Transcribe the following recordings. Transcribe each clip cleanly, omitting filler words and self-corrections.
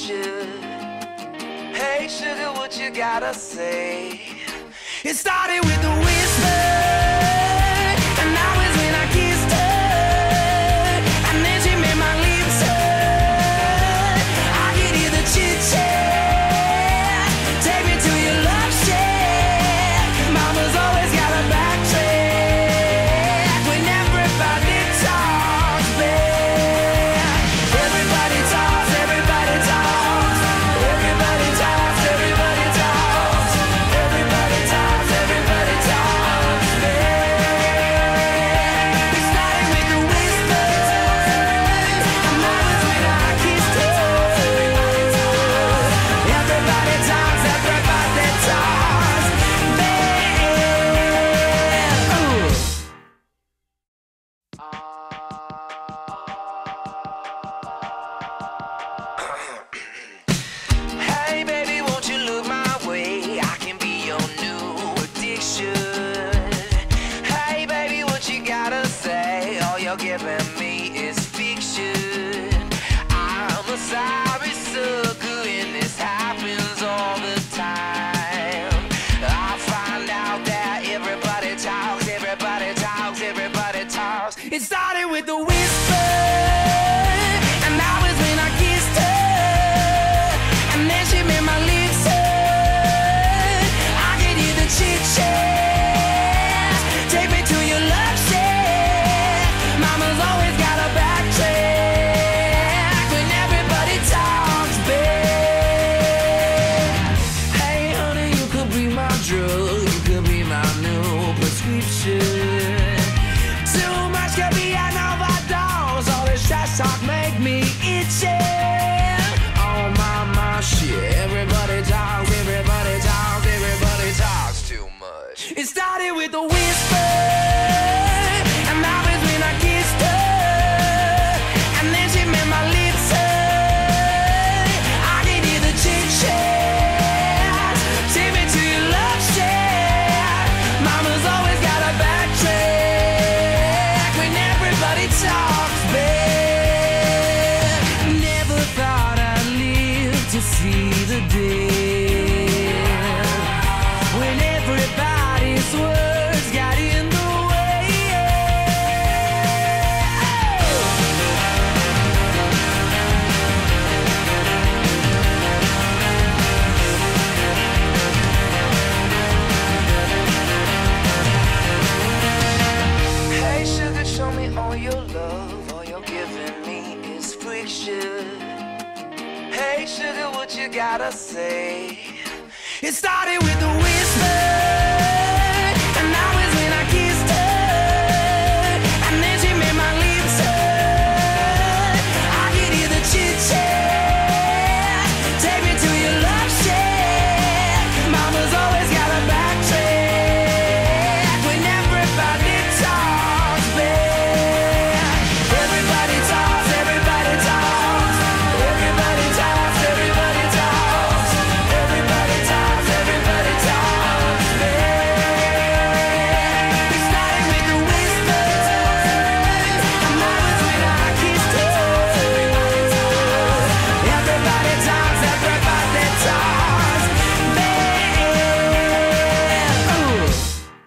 fiction. Hey sugar, what you gotta say? It started with a whisper, and that was when I kissed her, and then she made my lips hurt. I could hear the chit-chat, take me to your love shack. Mama's always got a backtrack when everybody talks back. Everybody talks, everybody talks, everybody talks, everybody talks, everybody talks, everybody talks back. It started with a whisper, and that was when I kissed her. Everybody talks, everybody talks back. Ooh. Hey baby, won't you look my way? I can be your new addiction. Hey baby, what you gotta say? All you're giving me is fiction. I'm a sorry sucker and this happens all the time. I find out that everybody talks, everybody talks, everybody talks. It started with a whisper, and that was when I kissed her, and then she made my lips hurt. I could hear the chit-chat, take me to your love shack. Mama's always got a backtrack when everybody talks back. Hey honey, you could be my drug, you could be my new prescription. Too much could be an overdose, all this trash talk make me itchy. Oh my shit, everybody talks, everybody talks, everybody talks too much. It started with a whisper, and that was when I kissed her, and then she made my lips hurt. I could hear the chit-chat, take me to your love shack. Mama's always got a backtrack when everybody talks back. Never thought I'd live to see the day when everybody's words got in the way. Hey sugar, show me all your love. All you're giving me is friction. Hey sugar, what you gotta say? It started with a whisper, and that was when I kissed her, and then she made my lips hurt. I could hear the chit-chat, take me to your love shack. Mama's always got a backtrack when everybody talks back. Everybody talks, everybody talks, everybody talks, everybody talks, everybody talks, everybody talks back. It started with a whisper, and that was when I kissed her. Everybody talks, everybody talks back. Ooh.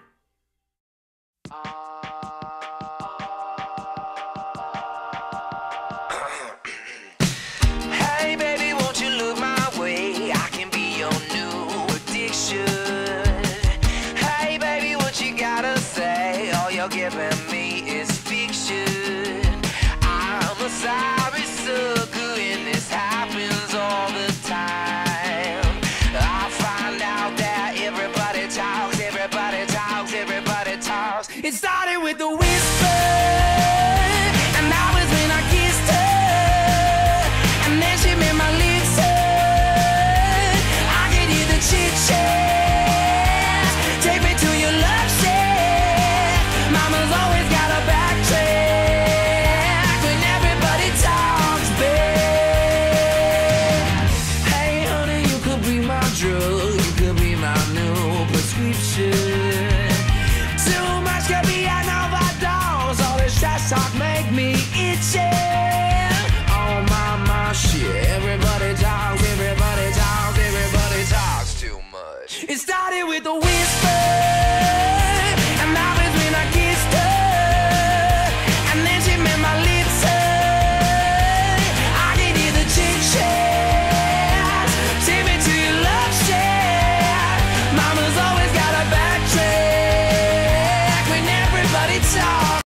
Hey baby, won't you look my way? I can be your new addiction. Hey baby, what you gotta say? All you're giving me is fiction. I'm a sorry sucker and this happens all the time. I find out that everybody talks, everybody talks, everybody talks. It started with a whisper, and that was when I kissed her, and then she made my lips hurt. I could hear the chit-chat, take me to your love shack. Mama's always got a backtrack when everybody talks back. Hey honey, you could be my drug, you could be my new prescription. Too much could be an overdose. with a whisper.